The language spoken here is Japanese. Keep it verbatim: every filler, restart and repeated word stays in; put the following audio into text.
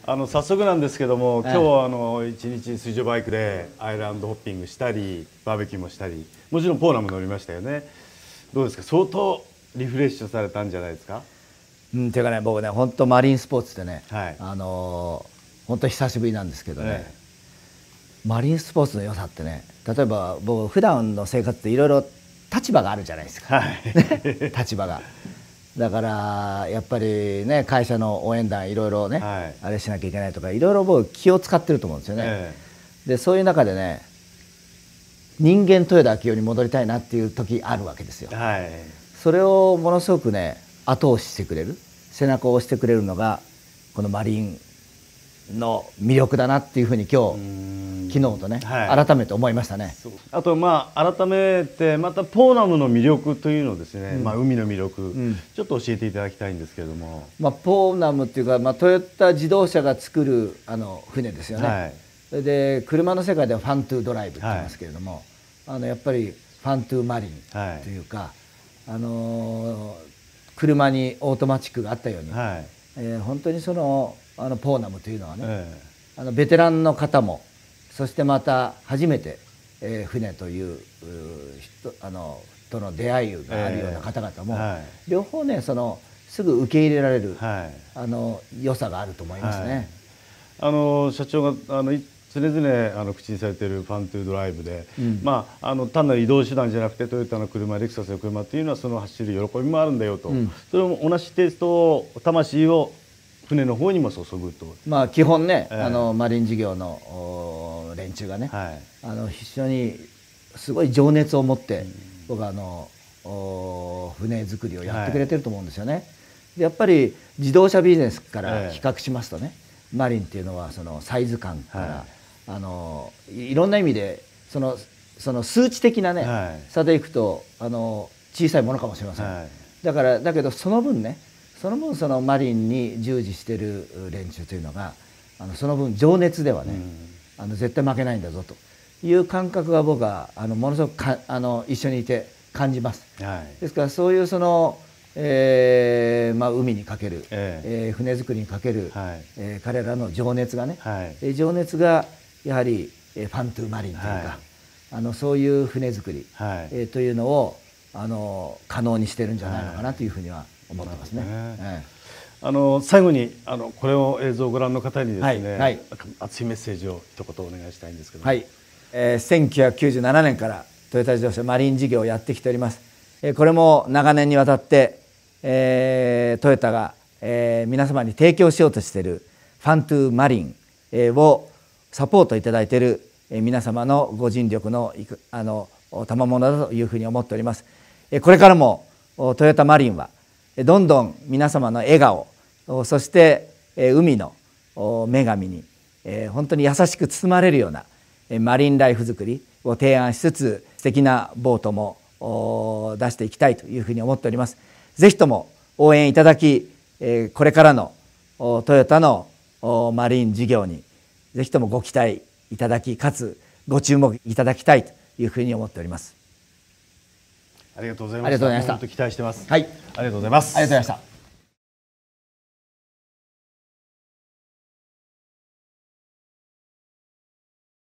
あの早速なんですけども、今日はあの一日水上バイクでアイランドホッピングしたりバーベキューもしたり、もちろんポーナム乗りましたよね。どうですか、相当リフレッシュされたんじゃないですか。 うん、ていうかね、僕ね、本当マリンスポーツってね、 はい、 あのー、本当久しぶりなんですけどね、 ええ、 マリンスポーツの良さってね、例えば僕普段の生活っていろいろ立場があるじゃないですか、はい、立場が。だからやっぱりね、会社の応援団いろいろね、はい、あれしなきゃいけないとかいろいろ僕気を使ってると思うんですよね、ええ、でそういう中でね、人間豊田章男に戻りたいなっていう時あるわけですよ、はい、それをものすごくね後押ししてくれる、背中を押してくれるのがこのマリンの魅力だなっていうふうに今日昨日とね、はい、改めて思いましたね。 あとまあ改めてまたポーナムの魅力というのをですね、うん、まあ海の魅力、うん、ちょっと教えていただきたいんですけれども、 まあ、ポーナムっていうか、まあ、トヨタ自動車が作るあの船ですよね、はい、それで車の世界ではファントゥードライブって言いますけれども、はい、あのやっぱりファントゥーマリンというか、はい、あのー、車にオートマチックがあったように、はい、えー、本当にそのあのポーナムというのはね、えー、あのベテランの方も、そしてまた初めて、えー、船という人あのとの出会いがあるような方々も、えーはい、両方ねそのすぐ受け入れられる、はい、あの良さがあると思いますね。はい、 あの社長があの常々あの口にされているファントゥードライブで、うん、まあ、あの単なる移動手段じゃなくてトヨタの車、レクサスの車っていうのはその走る喜びもあるんだよと、うん、それも同じテイストを魂を船の方にも注ぐと、 まあ基本ね、えー、あのマリン事業の連中がね、はい、あの非常にすごい情熱を持って、うん、僕はあの船作りをやってくれてると思うんですよね。はい、でやっぱり自動車ビジネスから比較しますとね、えー、マリンっていうのはそのサイズ感から、はい、あのいろんな意味でそのその数値的なね、はい、差でいくとあの小さいものかもしれません。はい、だからだけどその分ね、その分そのマリンに従事している連中というのがあのその分情熱ではね、うん、あの絶対負けないんだぞという感覚が僕はあのものすごくかあの一緒にいて感じます。はい、ですからそういうその、えーまあ、海にかける、えーえー、船作りにかける、はい、えー、彼らの情熱がね、はい、情熱がやはりファントゥーマリンというか、はい、あのそういう船作り、はい、えー、というのをあの可能にしてるんじゃないのかなというふうには思ってますね。 はい、あの最後にあのこれを映像をご覧の方にですね、はいはい、熱いメッセージを一言お願いしたいんですけども、はい、 えー、せんきゅうひゃくきゅうじゅうななねんからトヨタ自動車マリン事業をやってきております。えー、これも長年にわたって、えー、トヨタが、えー、皆様に提供しようとしているファントゥーマリン、えー、をサポートいただいている、えー、皆様のご尽力のあの賜物だというふうに思っております。えー、これからもトヨタマリンはどんどん皆様の笑顔、そして海の女神に本当に優しく包まれるようなマリンライフ作りを提案しつつ、素敵なボートも出していきたいというふうに思っております。ぜひとも応援いただき、これからのトヨタのマリン事業にぜひともご期待いただき、かつご注目いただきたいというふうに思っております。 ありがとうございました。本当期待してます。 はい、 ありがとうございます。 ありがとうございました。